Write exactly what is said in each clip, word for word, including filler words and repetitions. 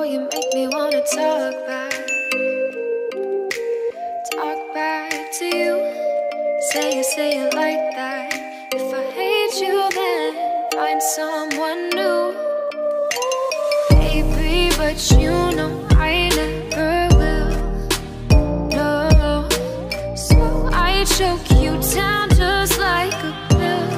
you make me wanna talk back. Talk back to you. Say it, say it like that. If I hate you, then find someone new. Baby, but you know I never will. No, so I choke you down just like a pill.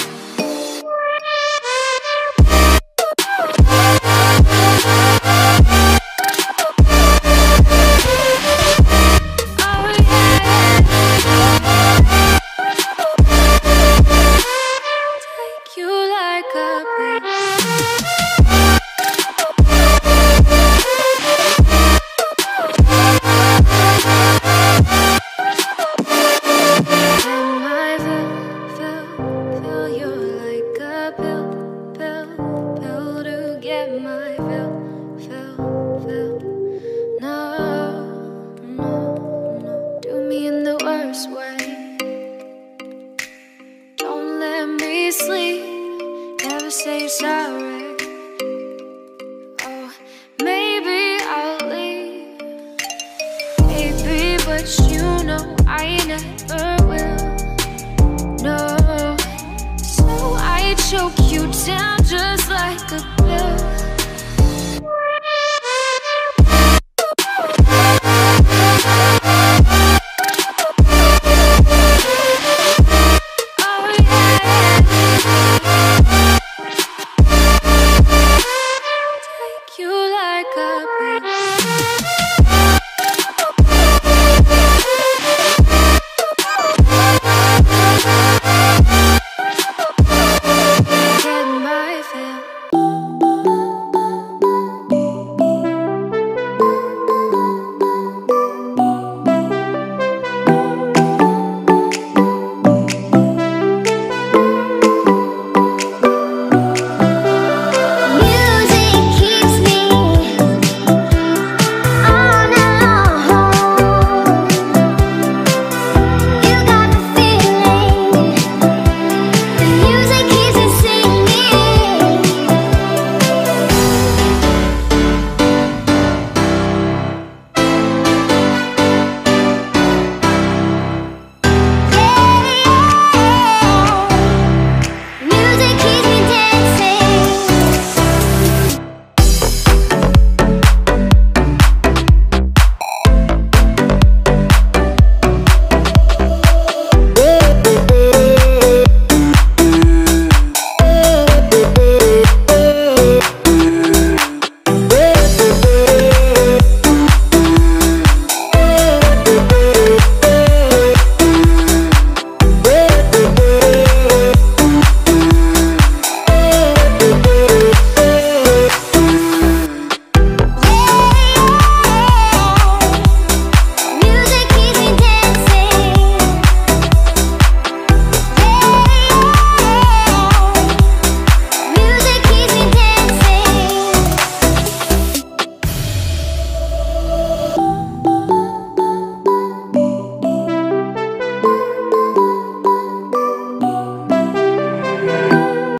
Say sorry. Oh, maybe I'll leave. Baby, but you know I never will. No, so I choke you down just like a